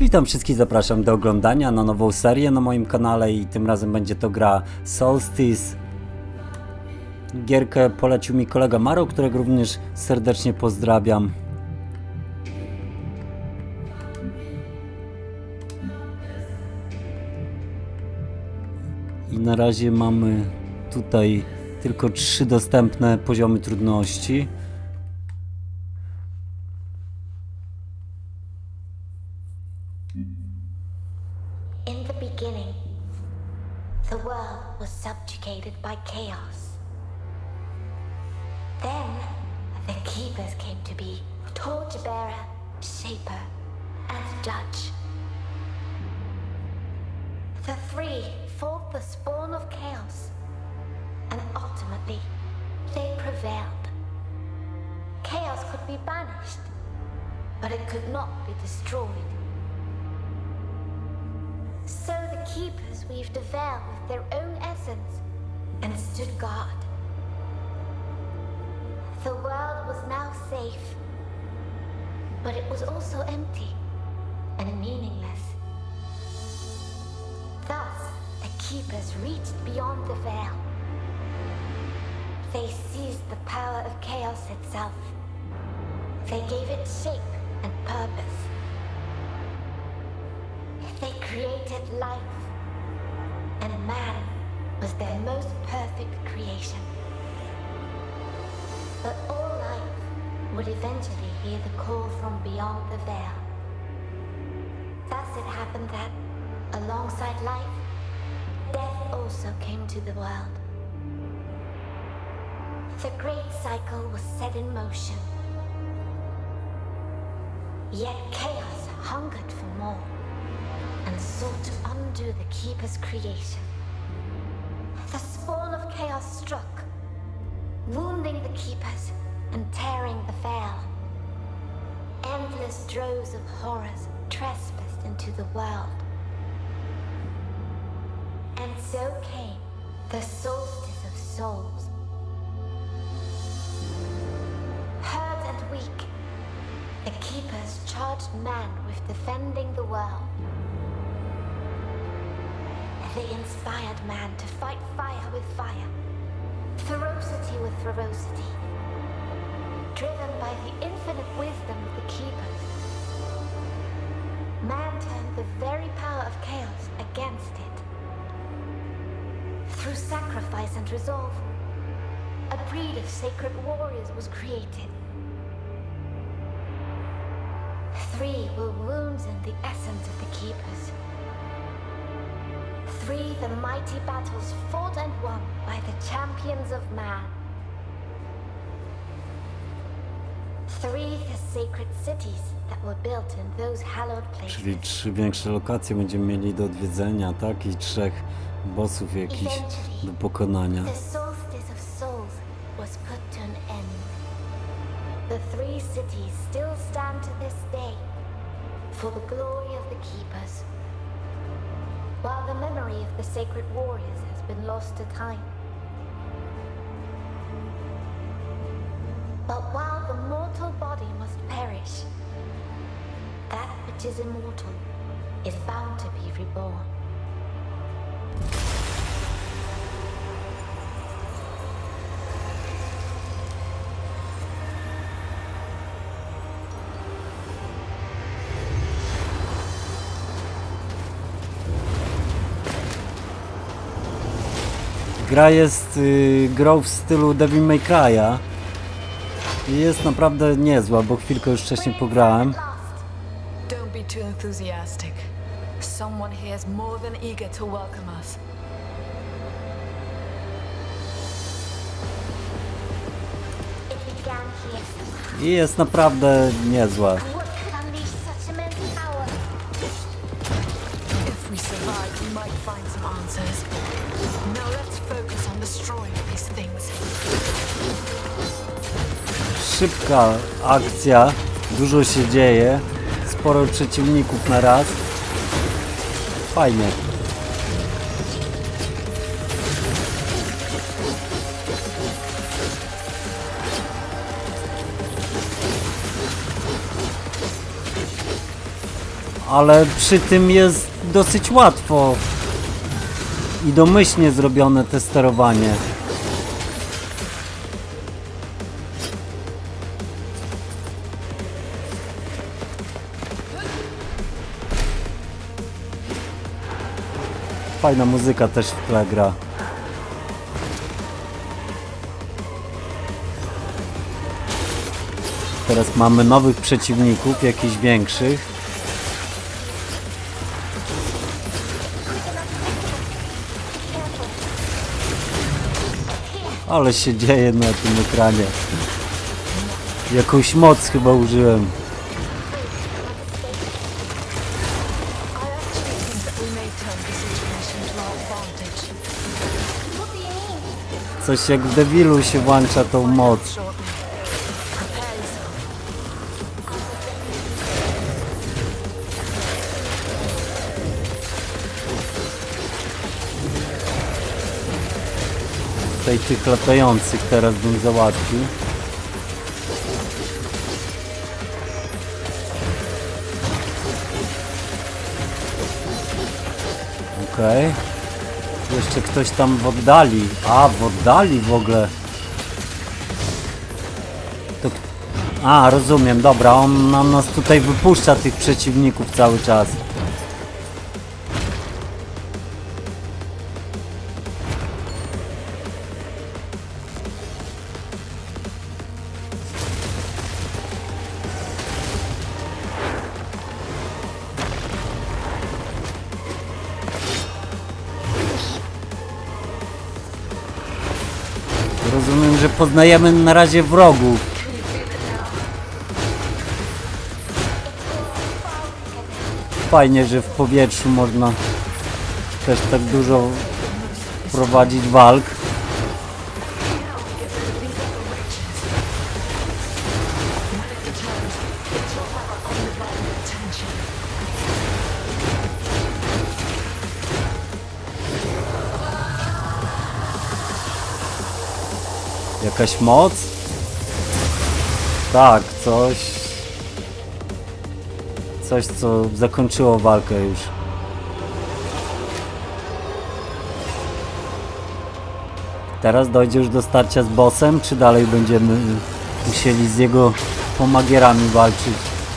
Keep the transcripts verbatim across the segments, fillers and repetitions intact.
Witam wszystkich, zapraszam do oglądania na nową serię na moim kanale i tym razem będzie to gra Solstice. Gierkę polecił mi kolega Maro, którego również serdecznie pozdrawiam. I na razie mamy tutaj tylko trzy dostępne poziomy trudności. In the beginning, the world was subjugated by chaos. Then, the Keepers came to be, Torchbearer, Shaper, and Judge. The three fought the spawn of chaos, and ultimately, they prevailed. Chaos could be banished, but it could not be destroyed. So the Keepers weaved a veil with their own essence and stood guard. The world was now safe, but it was also empty and meaningless. Thus, the Keepers reached beyond the veil. They seized the power of chaos itself. They gave it shape and purpose. They created life, and man was their most perfect creation. But all life would eventually hear the call from beyond the veil. Thus it happened that, alongside life, death also came to the world. The great cycle was set in motion. Yet chaos hungered for more, and sought to undo the Keeper's creation. The spawn of chaos struck, wounding the Keepers and tearing the veil. Endless droves of horrors trespassed into the world. And so came the solstice of souls. Hurt and weak, the Keepers charged man with defending the world. They inspired man to fight fire with fire, ferocity with ferocity, driven by the infinite wisdom of the Keepers. Man turned the very power of chaos against it. Through sacrifice and resolve, a breed of sacred warriors was created. Three were wounds in the essence of the Keepers. Three the mighty battles fought and won by the champions of man. Three the sacred cities that were built in those hallowed places. Czyli trzy większe lokacje będziemy mieli do odwiedzenia, tak? I trzech bossów jakichś do pokonania. The solstice of souls was put to an end. The three cities still stand to this day for the glory of the Keepers, while the memory of the sacred warriors has been lost to time. But while the mortal body must perish, that which is immortal is bound to be reborn. Gra jest y, grą w stylu Devil May Cry'a i jest naprawdę niezła, bo chwilkę już wcześniej pograłem. Don't be too enthusiastic. Someone here is more than eager to welcome us. I jest naprawdę niezła. If we survive, we might find some answers. Now let's focus on destroying these things. Szybka akcja, dużo się dzieje, sporo przeciwników na raz. Fajnie. ale przy tym jest dosyć łatwo i domyślnie zrobione te sterowanie. Fajna muzyka też w tle gra. Teraz mamy nowych przeciwników, jakichś większych. Ale się dzieje na tym ekranie. Jakąś moc chyba użyłem. Coś jak w Devilu się włącza tą moc. Tutaj tych latających teraz bym załatwił. Okej. Okay. Jeszcze ktoś tam w oddali. A, w oddali w ogóle. To... A, rozumiem, dobra, on nam nas tutaj wypuszcza tych przeciwników cały czas. Rozumiem, że poznajemy na razie wrogów. Fajnie, że w powietrzu można też tak dużo prowadzić walk. Jakaś moc? Tak, coś... Coś, co zakończyło walkę już. Teraz dojdzie już do starcia z bossem, czy dalej będziemy musieli z jego pomagierami walczyć?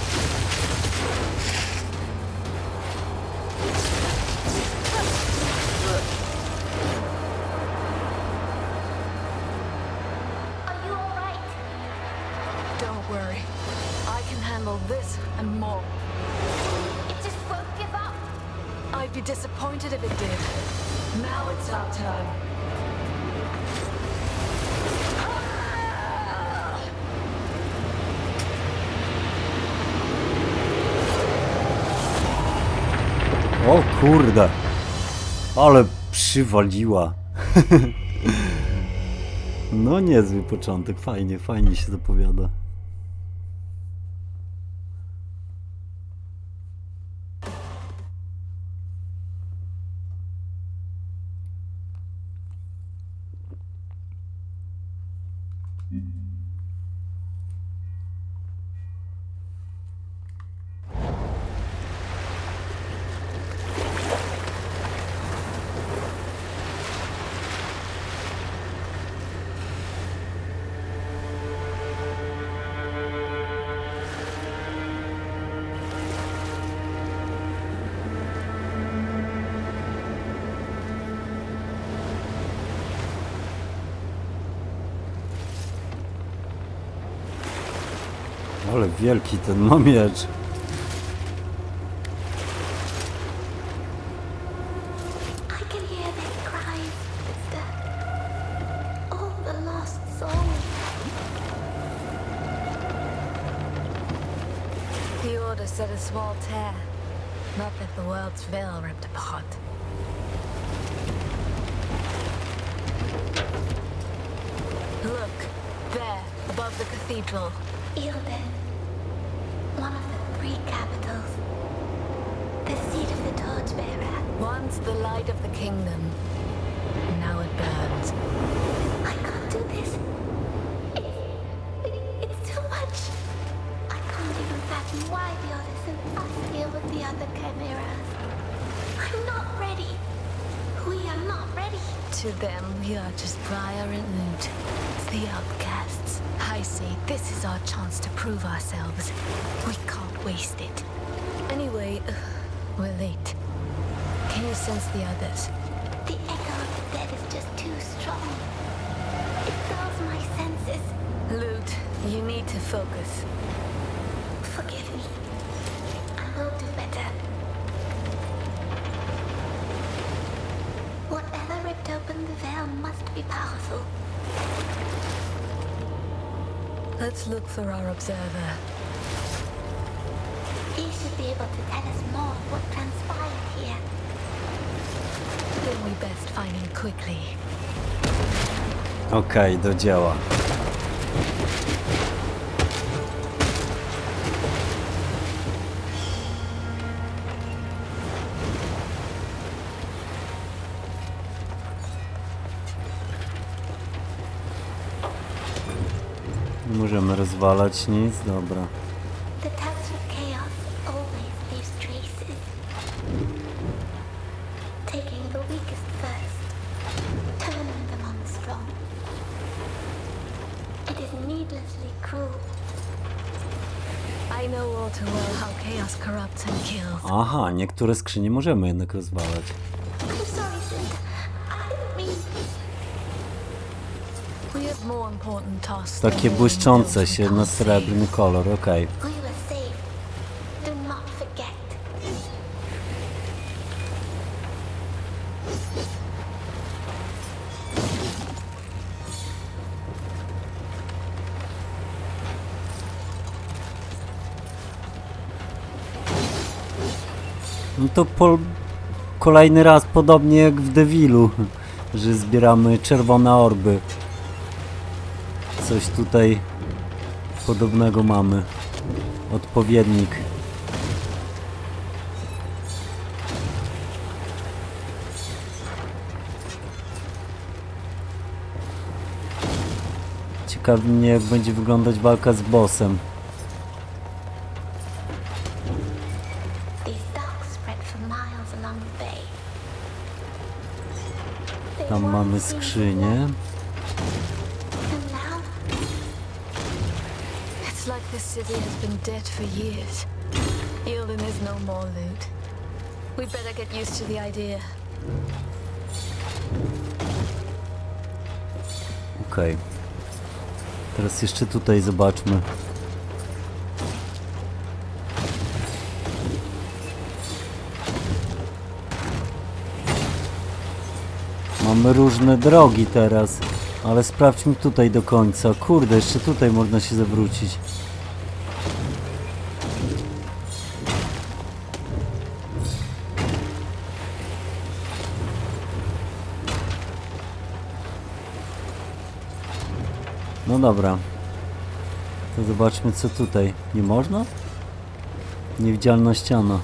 O kurde, ale przywaliła. No niezły początek, fajnie, fajnie się zapowiada. Ale wielki ten ma miecz. The order set a small tear, not that the world's veil ripped apart. Look, there, above the cathedral. Ilden, one of the three capitals, the seat of the Torchbearer. Once the light of the kingdom, now it burns. I can't do this. It, it, it's too much. I can't even fathom why the Order sent us here with the other chimeras. I'm not ready. We are not ready. To them, we are just Briar and Loot, the outcasts. I say this is our chance to prove ourselves. We can't waste it. Anyway, uh, we're late. Can you sense the others? The echo of the dead is just too strong. It dulls my senses. Loot, you need to focus. Forgive me. I will do better. Whatever ripped open the veil must be powerful. Let's look for our observer. He should be able to tell us more of what transpired here. Then we best find him quickly. Okej, do dzieła. Nie możemy rozwalać nic, dobra. The touch of chaos always leaves traces. Taking the weakest first, turning them on the strong. It is needlessly cruel. I know all too well how chaos corrupts and kills. Aha, niektóre skrzynie możemy jednak rozwalać. I'm sorry, Cinta. I didn't mean... We have more important tasks. Takie błyszczące się na srebrny kolor, okej. We were saved. Do not forget. No to po... kolejny raz podobnie jak w Devilu, że zbieramy czerwone orby. Coś tutaj podobnego mamy. Odpowiednik. Ciekawi mnie, jak będzie wyglądać walka z bossem. These docks spread for miles along the bay. They Tam once mamy seemed skrzynię. And now It's like this city has been dead for years. Yielding is no more loot. We better get used to the idea. Okej. Teraz jeszcze tutaj zobaczmy. Mamy różne drogi teraz, ale sprawdźmy tutaj do końca. Kurde, jeszcze tutaj można się zawrócić. No dobra. To zobaczmy, co tutaj. Nie można? Niewidzialna ściana.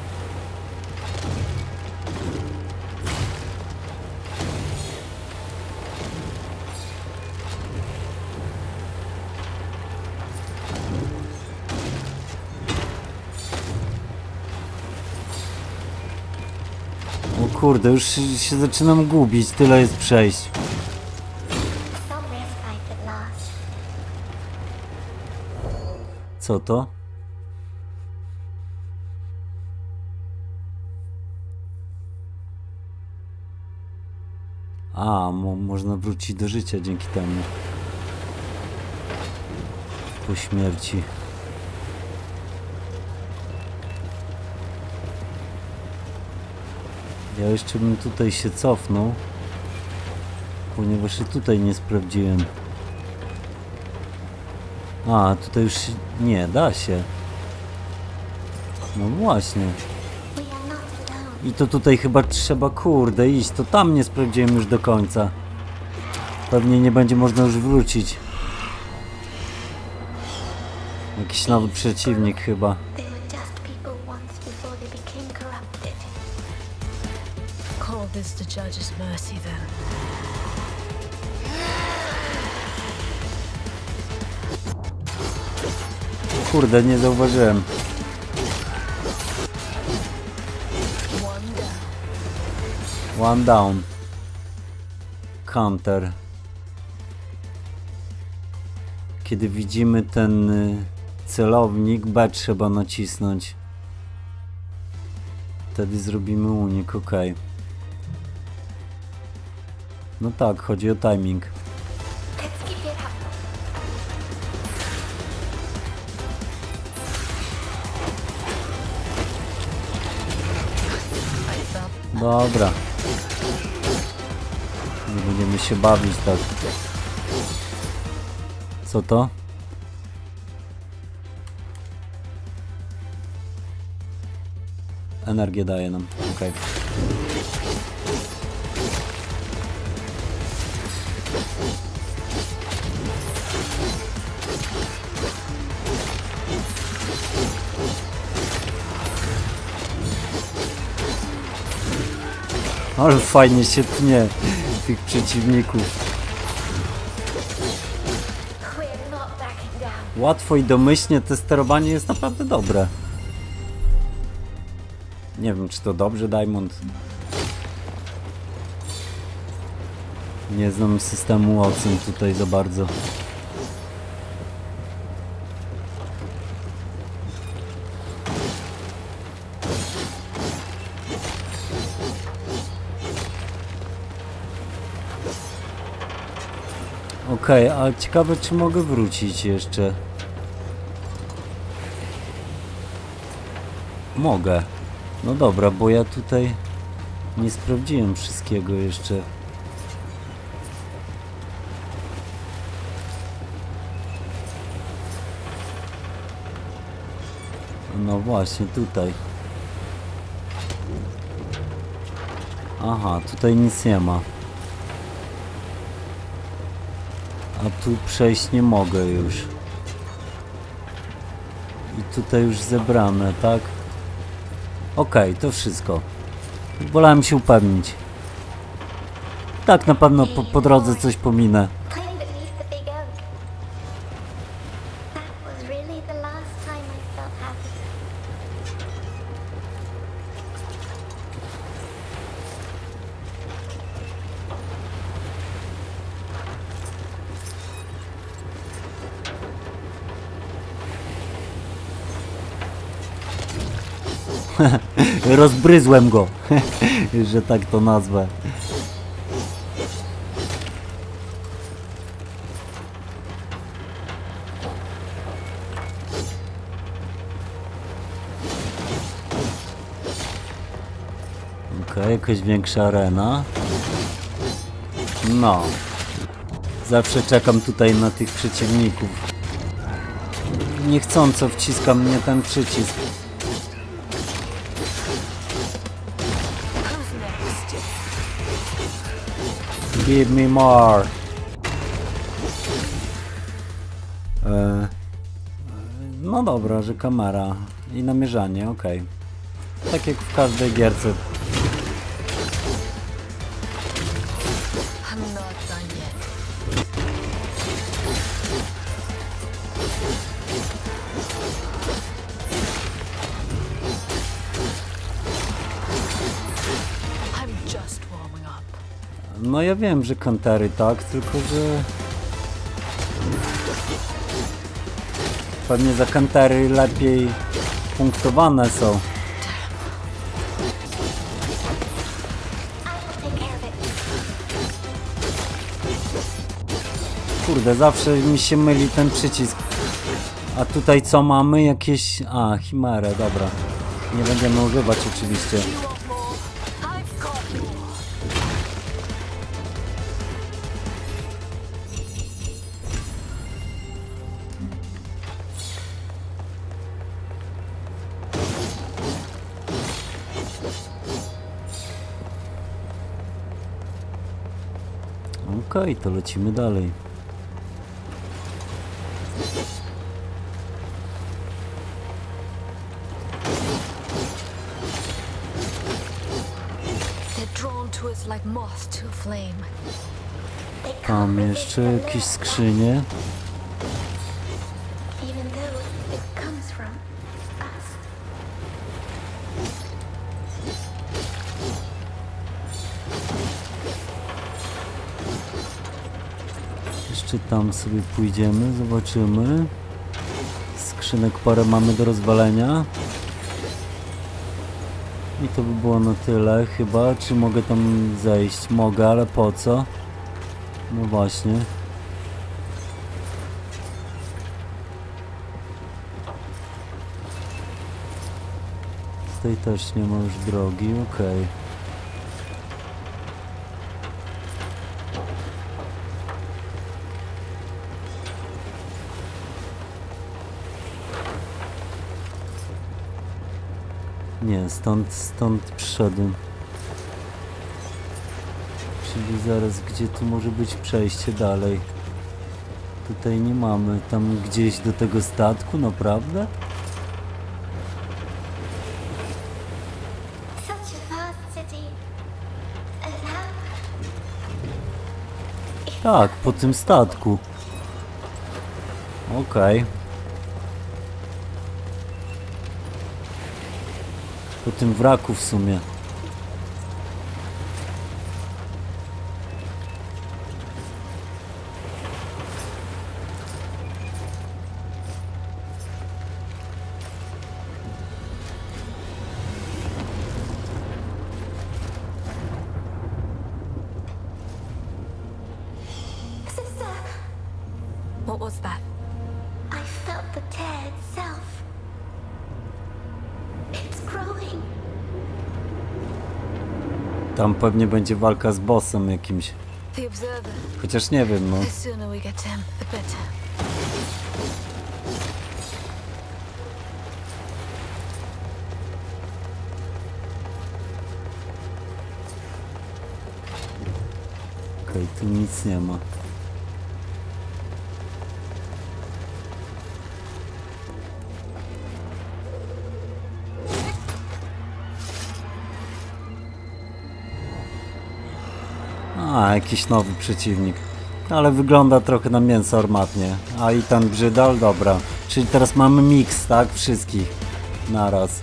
O kurde, już się, się zaczynam gubić. Tyle jest przejść. some respite at last. Co to? A, mo można wrócić do życia dzięki temu. Po śmierci. Ja jeszcze bym tutaj się cofnął, ponieważ i tutaj nie sprawdziłem. A, tutaj już się... nie, da się. No właśnie. We are not alone. I to tutaj chyba trzeba, kurde, iść. To tam nie sprawdziłem już do końca. Pewnie nie będzie można już wrócić. Jakiś nowy przeciwnik chyba. They were just people once before they became corrupted. Call this the judge's mercy then. Kurde, nie zauważyłem. One down. Counter. Kiedy widzimy ten celownik, B trzeba nacisnąć. Wtedy zrobimy unik, ok. No tak, chodzi o timing. Dobra. Nie będziemy się bawić tak. Co to? Energię daje nam, okej. Okay. Ale fajnie się tnie tych przeciwników. Łatwo i domyślnie to sterowanie jest naprawdę dobre. Nie wiem, czy to dobrze, Diamond. Nie znam systemu ocen tutaj za bardzo. Okej, okay, a ciekawe, czy mogę wrócić jeszcze. Mogę. No dobra, bo ja tutaj nie sprawdziłem wszystkiego jeszcze. No właśnie, tutaj. Aha, tutaj nic nie ma. A tu przejść nie mogę już. I tutaj już zebrane, tak? Okej, okay, to wszystko. Wolałem się upewnić. Tak, na pewno po, po drodze coś pominę. Rozbryzłem go, że tak to nazwę. Okej, okay, jakaś większa arena. No. Zawsze czekam tutaj na tych przeciwników. Niechcąco wciska mnie ten przycisk. Give me more. E, no dobra, że kamera i namierzanie, ok. Tak jak w każdej gierce. No ja wiem, że kantery tak, tylko że pewnie za kantery lepiej punktowane są. Kurde, zawsze mi się myli ten przycisk. A tutaj co mamy? Jakieś... A, chimerę, dobra. Nie będziemy używać oczywiście. Okej, okay, to lecimy dalej. Tam jeszcze jakieś skrzynie. Czy tam sobie pójdziemy, zobaczymy. Skrzynek parę mamy do rozwalenia. I to by było na tyle chyba. Czy mogę tam zejść? Mogę, ale po co? No właśnie. Z tej też nie ma już drogi, okej. Okay. Nie, stąd, stąd przyszedłem. Czyli zaraz, gdzie tu może być przejście dalej? Tutaj nie mamy. Tam gdzieś do tego statku, naprawdę? Tak, po tym statku. Okej. Okay. Po tym wraku w sumie. What was that? I felt the tear itself. It's growing. Tam pewnie będzie walka z bossem jakimś. The observer. Chociaż nie wiem, no. The sooner we get to him, the better. Okej, okay, tu nic nie ma. A, jakiś nowy przeciwnik. Ale wygląda trochę na mięso armatnie. A i ten brzydal, dobra. Czyli teraz mamy miks, tak? Wszystkich naraz.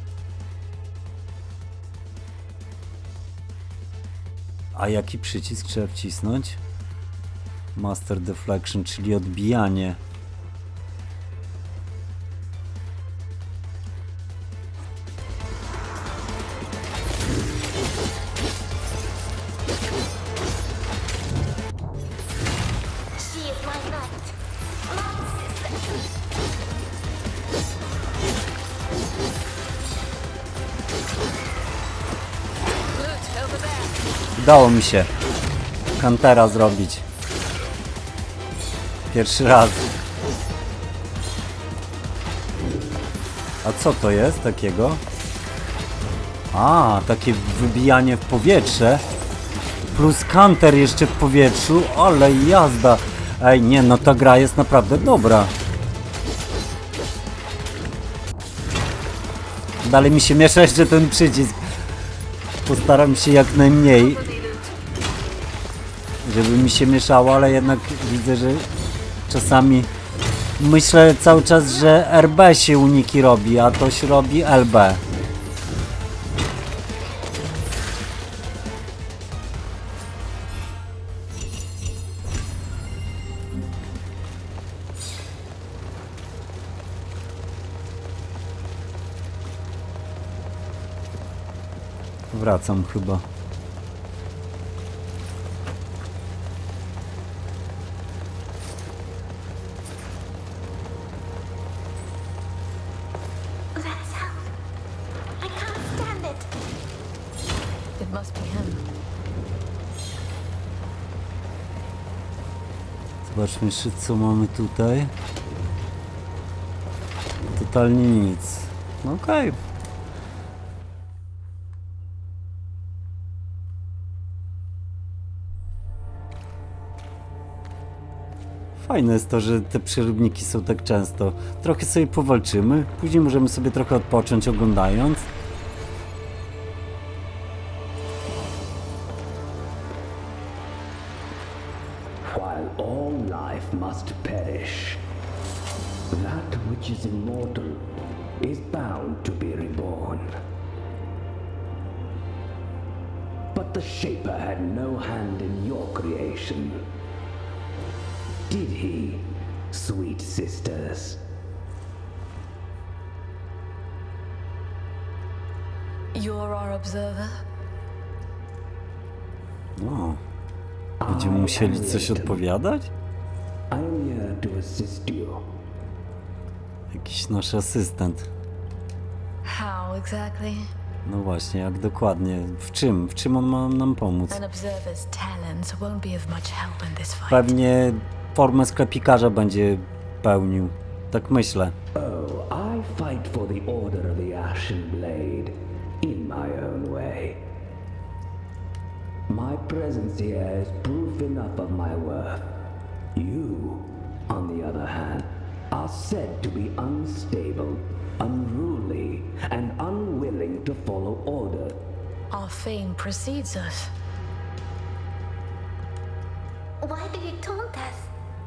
A jaki przycisk trzeba wcisnąć? Master Deflection, czyli odbijanie. Udało mi się Kantera zrobić. Pierwszy raz. A co to jest takiego? A, takie wybijanie w powietrze. Plus kanter jeszcze w powietrzu. Ale jazda. Ej, nie, no ta gra jest naprawdę dobra. Dalej mi się miesza jeszcze ten przycisk. Postaram się jak najmniej, żeby mi się mieszało, ale jednak widzę, że czasami myślę cały czas, że R B się uniki robi, a to się robi L B. Wracam chyba. Zobaczmy jeszcze, co mamy tutaj. Totalnie nic. No okej. Okay. Fajne jest to, że te przeróbniki są tak często. Trochę sobie powalczymy, później możemy sobie trochę odpocząć oglądając. While all life must perish, that which is immortal is bound to be reborn. But the Shaper had no hand in your creation. Did he, sweet sisters? You're our observer? No. Będziemy musieli coś odpowiadać? I am here to assist you. Jakiś nasz asystent. How exactly? No właśnie, jak dokładnie? W czym? W czym on ma nam pomóc? An observer's talents won't be of much help in this fight. Pewnie formę sklepikarza będzie pełnił. Tak myślę. Oh, I fight for the Order of the Ashen Blade in my own way. My presence here is proof enough of my worth. You, on the other hand, are said to be unstable, unruly, and unwilling to follow order. Our fame precedes us. Why do you taunt us?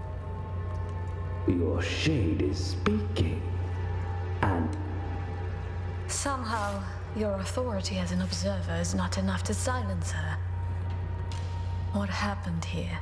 Your shade is speaking, and Somehow, your authority as an observer is not enough to silence her. What happened here?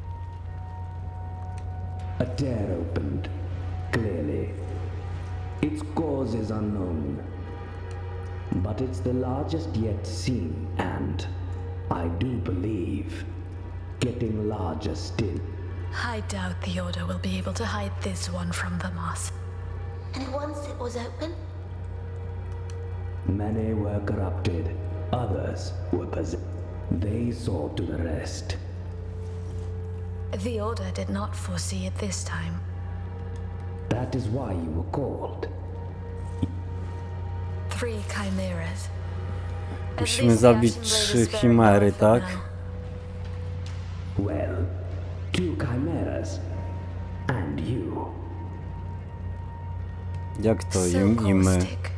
a tear opened, clearly. Its cause is unknown, but it's the largest yet seen, and, I do believe, getting larger still. I doubt the Order will be able to hide this one from the Moss. And once it was open, Many were corrupted, others were possessed. They saw to the rest. The Order did not foresee it this time. That is why you were called. Three chimeras. At Musimy least the zabić Ashen Blade trzy is very chimery, powerful tak? now. Well, two chimeras, and you. Jak to So im, i my? caustic.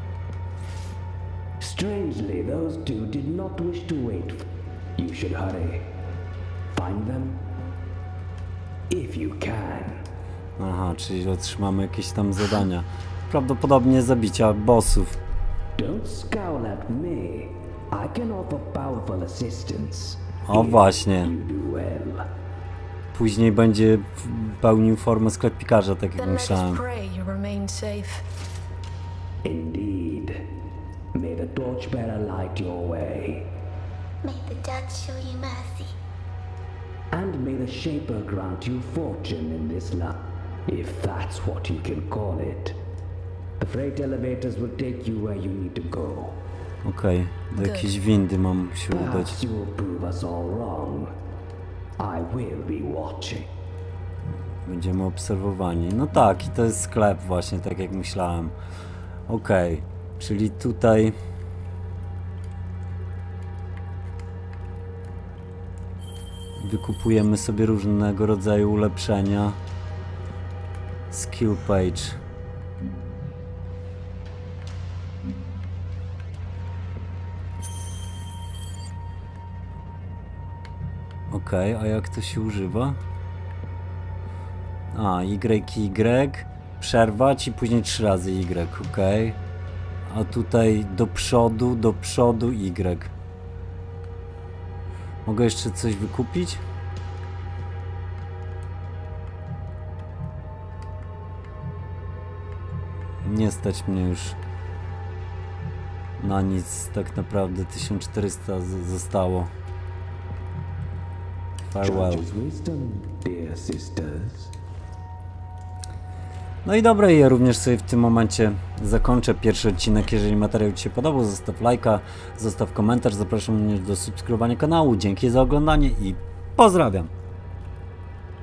Strangely, those two did not wish to wait. You should hurry. Find them? If you can. Aha, czyli otrzymamy jakieś tam zadania. Prawdopodobnie zabicia bossów. Don't scowl at me. I can offer powerful assistance. O właśnie. You do well. Później będzie pełnił formę sklepikarza, tak jak Then let us myślałem. pray you remain safe. Indeed. May the torchbearer light your way. may the judge show you mercy. And may the Shaper grant you fortune in this life, if that's what you can call it. The freight elevators will take you where you need to go. Okej, do jakiejś windy mam się udać. Perhaps you will prove us all wrong. I will be watching. Będziemy obserwowani. No tak, i to jest sklep właśnie, tak jak myślałem. Okej, czyli tutaj... Wykupujemy sobie różnego rodzaju ulepszenia. Skill page. Okej, a jak to się używa? A, Y, Y, przerwać i później trzy razy Y, ok. A tutaj do przodu, do przodu Y. Mogę jeszcze coś wykupić? Nie stać mnie już na nic, tak naprawdę tysiąc czterysta z- zostało. Farewell. Judge's wisdom, dear sisters. No i dobra, ja również sobie w tym momencie zakończę pierwszy odcinek. Jeżeli materiał Ci się podobał, zostaw lajka, zostaw komentarz, zapraszam również do subskrybowania kanału. Dzięki za oglądanie i pozdrawiam!